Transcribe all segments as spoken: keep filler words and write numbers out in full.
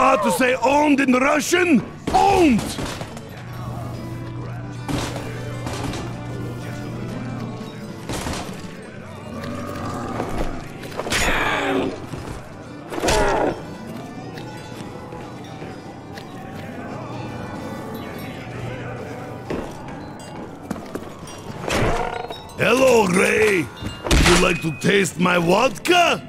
how to say owned in Russian? Owned! Hello, Gray. Would you like to taste my vodka?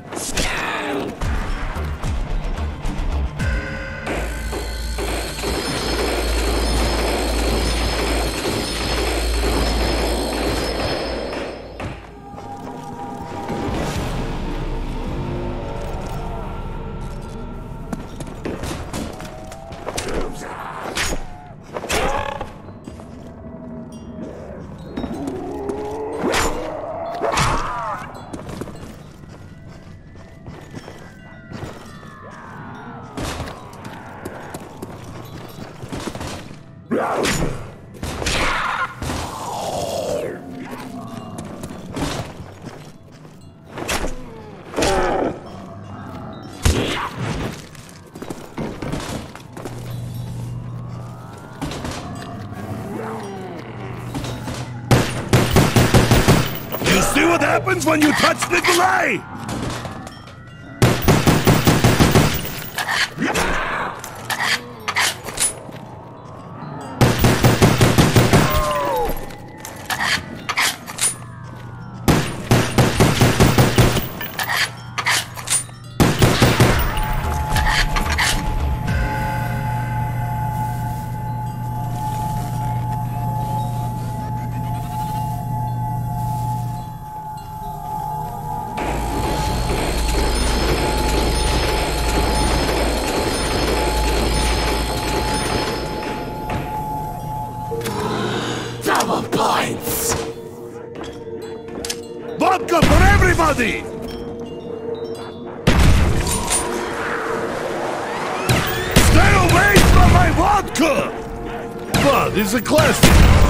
You see what happens when you touch Nikolai? Double points! Vodka for everybody! Stay away from my vodka! But it's a classic.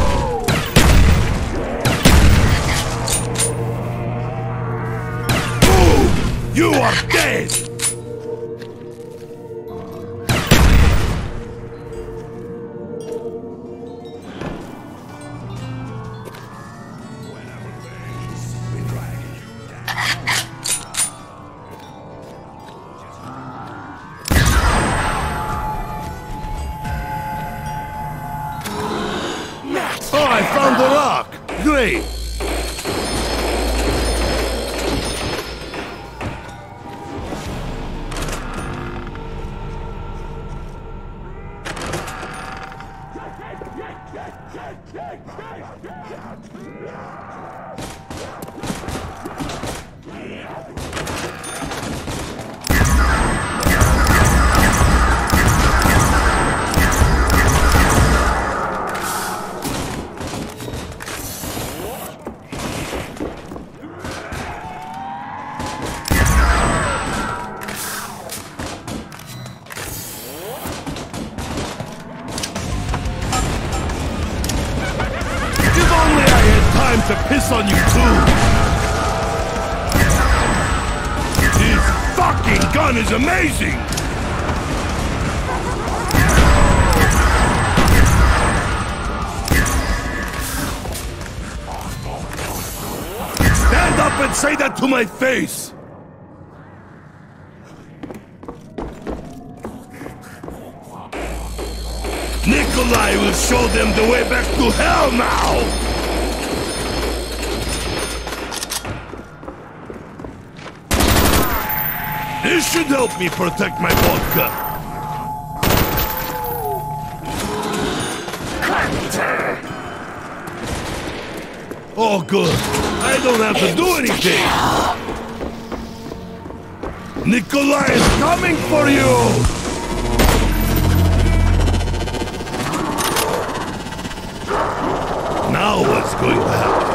Boom! You are dead! Oh, I found the rock! Great! To piss on you too! This fucking gun is amazing! Stand up and say that to my face! Nikolai will show them the way back to hell now! This should help me protect my vodka. Carpenter! Oh, good. I don't have to do anything. Nikolai is coming for you! Now what's going to happen?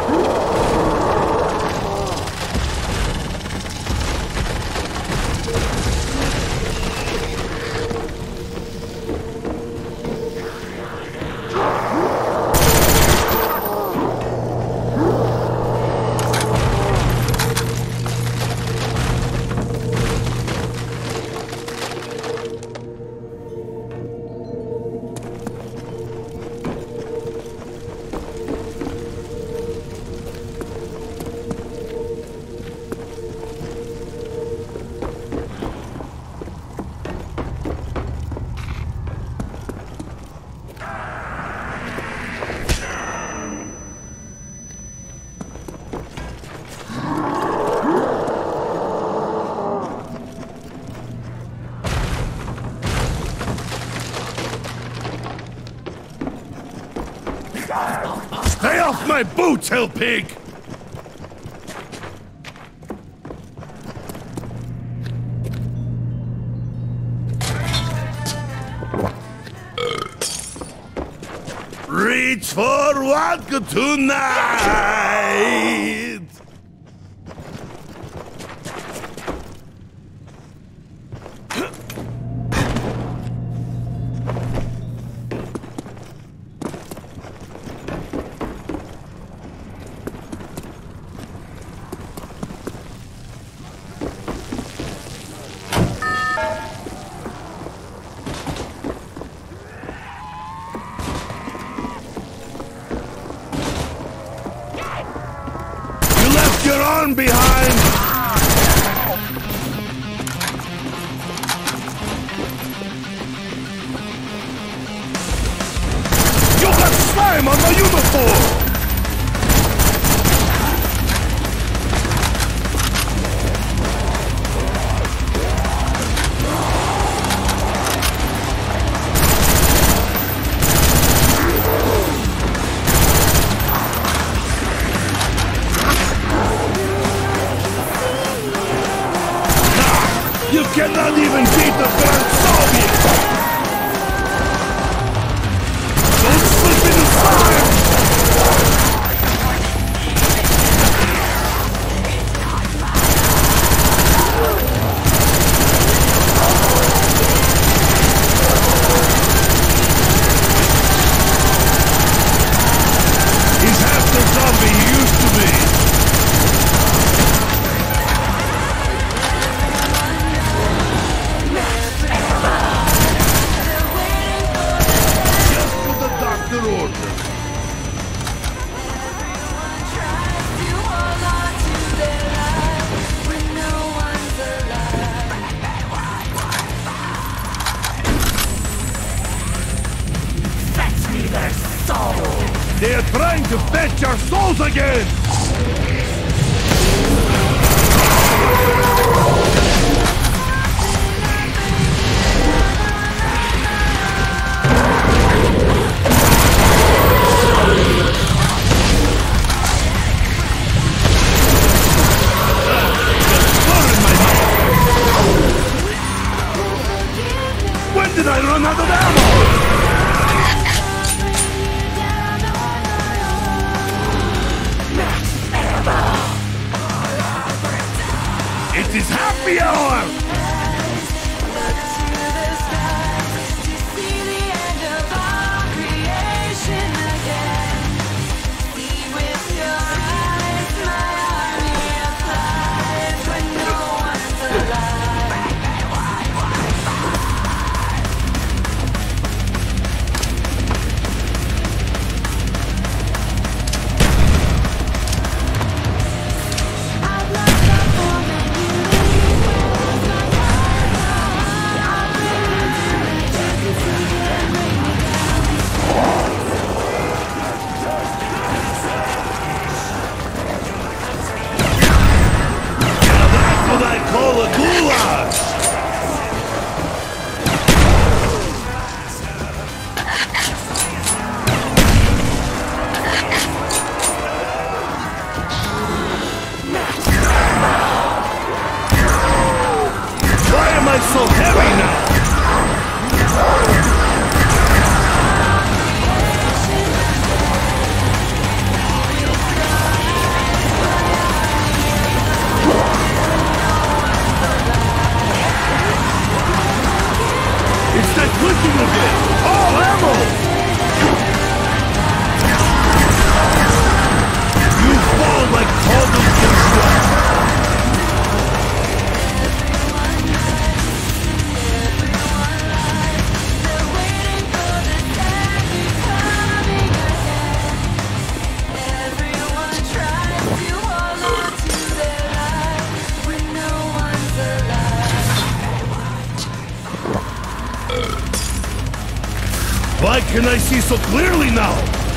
off my boots, hell pig! Reach for vodka tonight! Your arm behind! You got slime on my uniform! You cannot even beat the Grand Soviet! Don't slip into slime! He's half the zombie he used to be! They are trying to fetch our souls again! When did I run out of ammo? It is happy hour! So heavy now! It's that clicking again! All ammo! You fall like total construction! Why can I see so clearly now?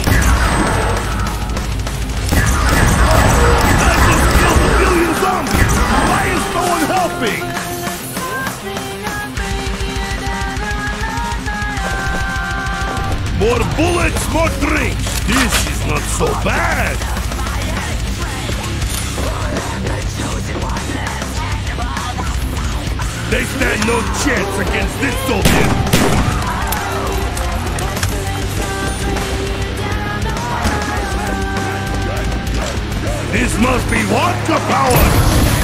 I just killed a billion zombies! Why is no one helping? More bullets, more drinks! This is not so bad! They stand no chance against this Soviet! This must be vodka power!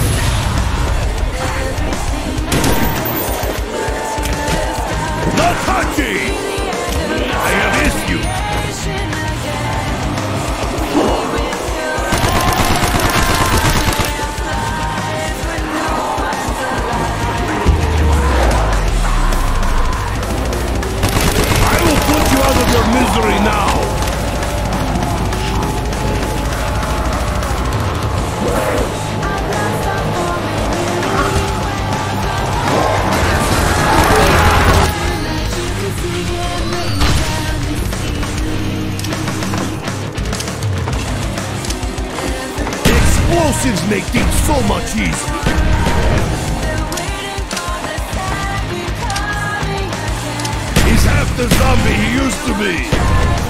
Natachi! I have issue! I will put you out of your misery now! Explosives make things so much easier. He's half the zombie he used to be.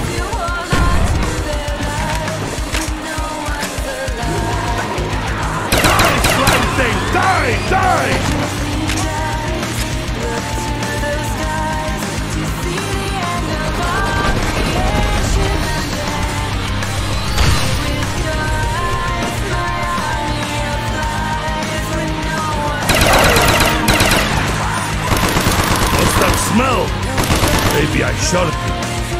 Die, slime thing! Die! Die! Smell! Maybe I shot it.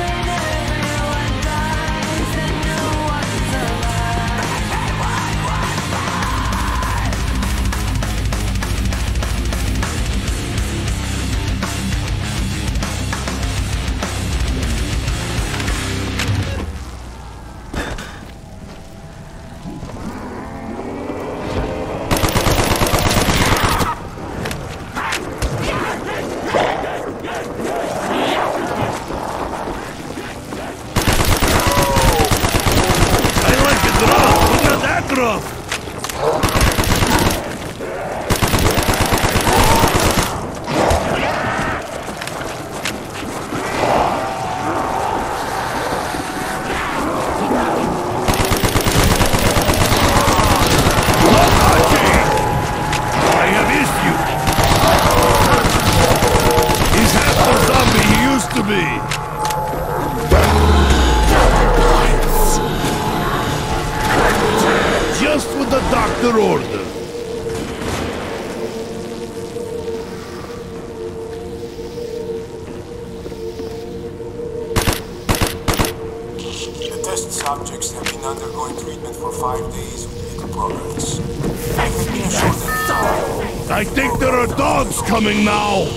Just with the doctor order. The test subjects have been undergoing treatment for five days with little progress. I can be assured that... I think there are dogs coming now!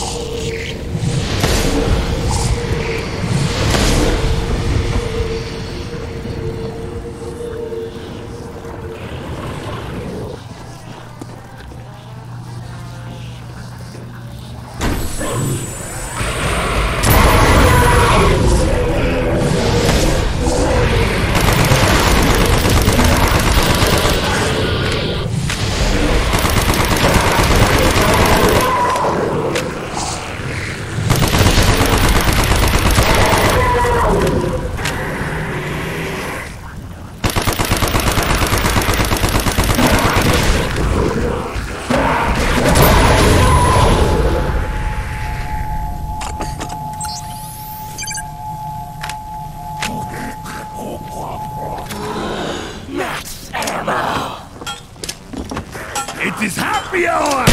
It is happy hour!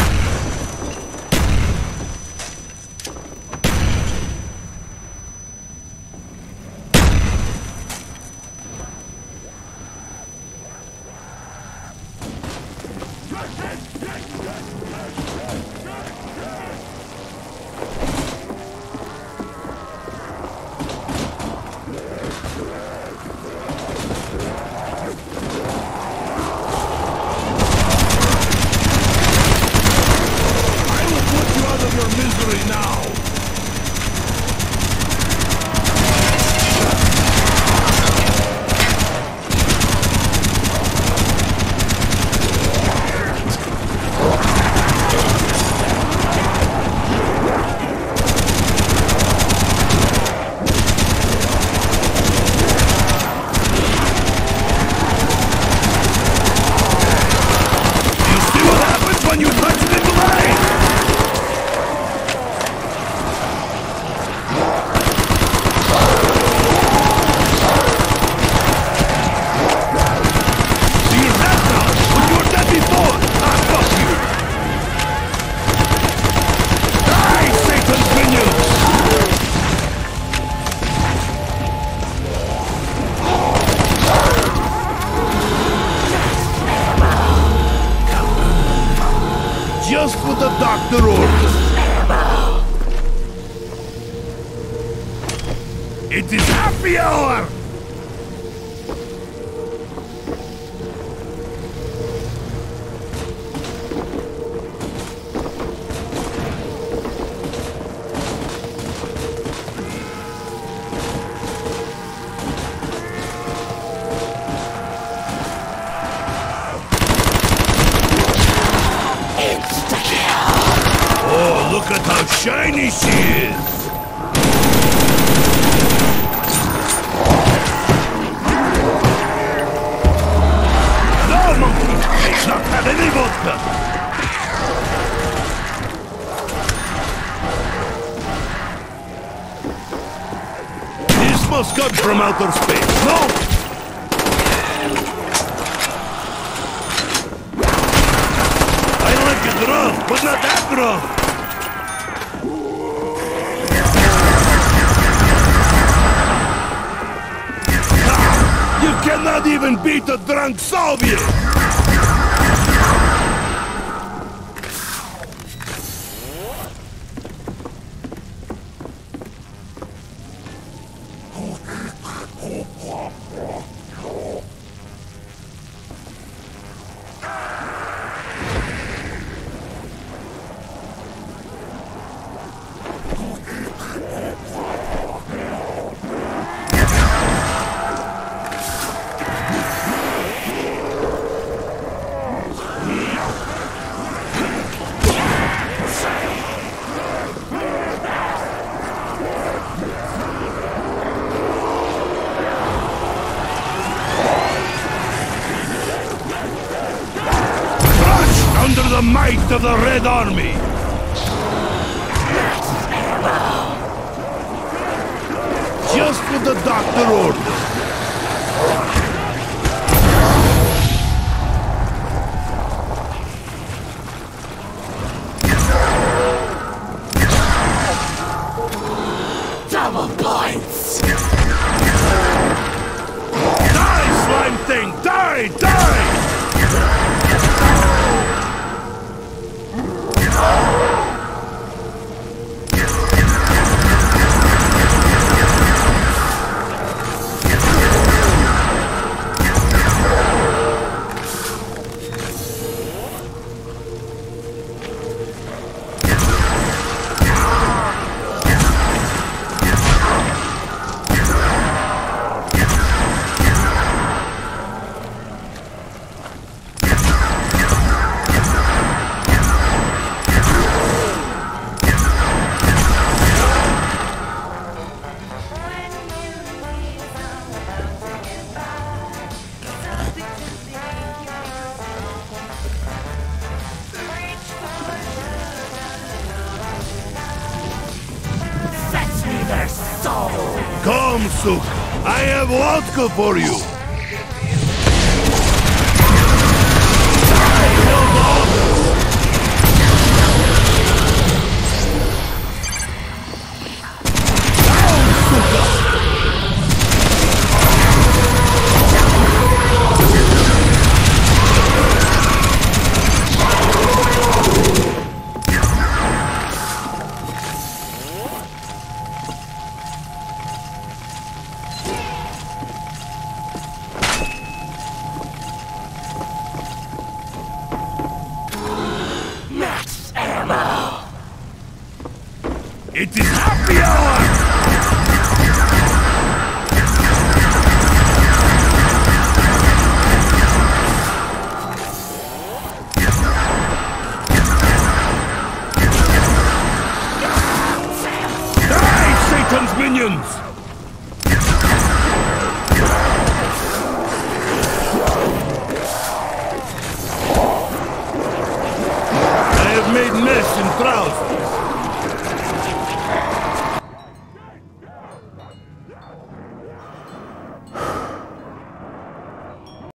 doctor orders. It is happy hour! Oh, look at how shiny she is! No, monkey! It's not had any vodka! This must come from outer space, no? Drunk, but not that drunk! Ah, you cannot even beat a drunk Soviet! Under the might of the Red Army! Just what the doctor ordered. Double points! Die, slime thing! Die! Die! Come, Suk. I have vodka for you. It is happy hour! Die, Satan's minions! I have made mess in trousers.